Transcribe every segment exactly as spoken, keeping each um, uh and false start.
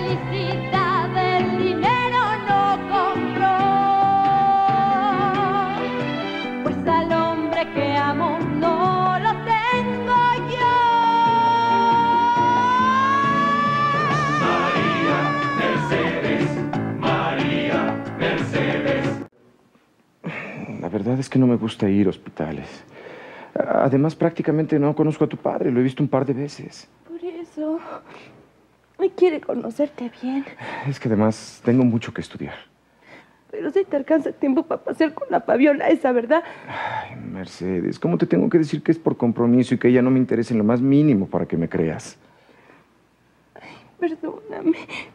felicidad el dinero no compró, pues al hombre que amo no lo tengo yo. María Mercedes, María Mercedes. La verdad es que no me gusta ir a hospitales. Además, prácticamente no conozco a tu padre. Lo he visto un par de veces. Por eso... Hoy quiere conocerte bien. Es que además tengo mucho que estudiar. Pero si te alcanza tiempo para pasear con la Fabiola esa, ¿verdad? Ay, Mercedes, ¿cómo te tengo que decir que es por compromiso y que ella no me interesa en lo más mínimo para que me creas? Ay, perdóname.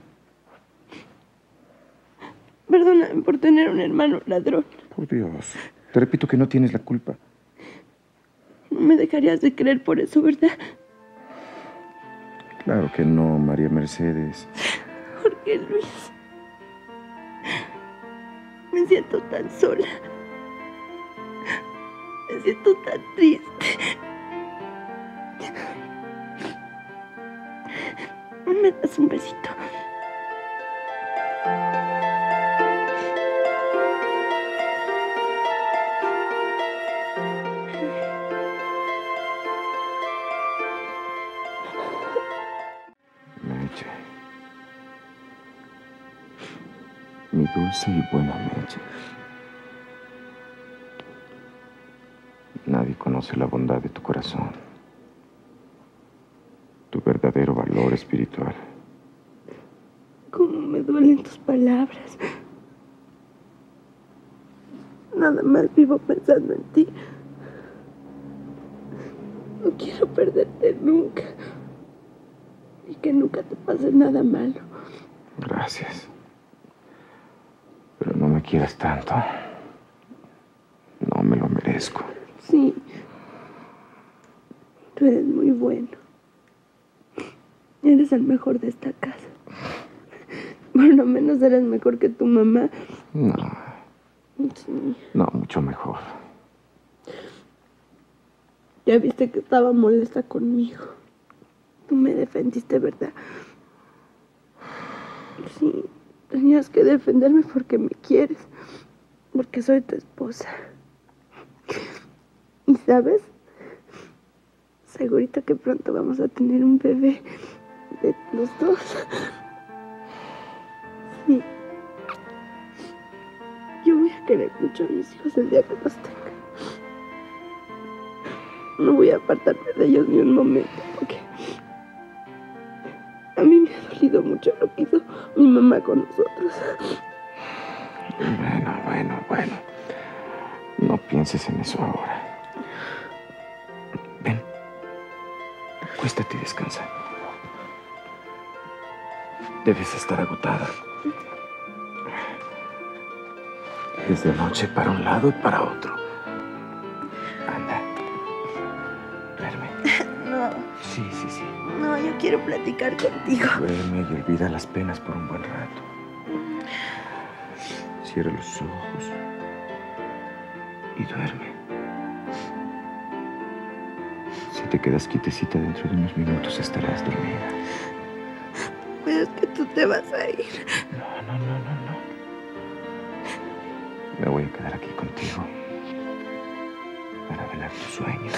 Perdóname por tener un hermano ladrón. Por Dios, te repito que no tienes la culpa. No me dejarías de creer por eso, ¿verdad? Claro que no, María Mercedes. Jorge Luis. Me siento tan sola. Me siento tan triste. ¿Me das un besito? Meche. Mi dulce y buena Meche. Nadie conoce la bondad de tu corazón, tu verdadero valor espiritual. Cómo me duelen tus palabras. Nada más vivo pensando en ti. No quiero perderte nunca. Y que nunca te pase nada malo. Gracias. Pero no me quieras tanto. No me lo merezco. Sí. Tú eres muy bueno. Eres el mejor de esta casa. Por lo menos eres mejor que tu mamá. No. Sí. No, mucho mejor. Ya viste que estaba molesta conmigo. Tú me defendiste, ¿verdad? Sí, tenías que defenderme porque me quieres. Porque soy tu esposa. ¿Y sabes? Segurito que pronto vamos a tener un bebé de los dos. Sí. Yo voy a querer mucho a mis hijos el día que los tenga. No voy a apartarme de ellos ni un momento, porque a mí me ha dolido mucho lo que hizo mi mamá con nosotros. Bueno, bueno, bueno. No pienses en eso ahora. Ven. Acuéstate y descansa. Debes estar agotada. Es de noche para un lado y para otro. Anda. Duerme. No. Sí, sí, sí. No, yo quiero platicar contigo. Duerme y olvida las penas por un buen rato. Cierra los ojos y duerme. Si te quedas quietecita dentro de unos minutos estarás dormida. Pero es que tú te vas a ir. No, no, no, no, no. Me voy a quedar aquí contigo para velar tu sueño.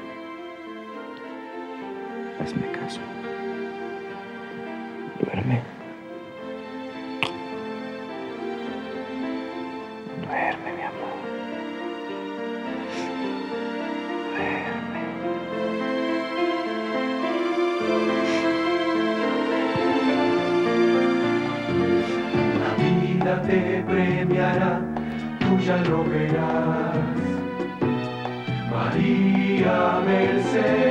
Hazme caso. Duerme. Duerme, mi amor. Duerme. La vida te premiará, tú ya lo verás. María Mercedes.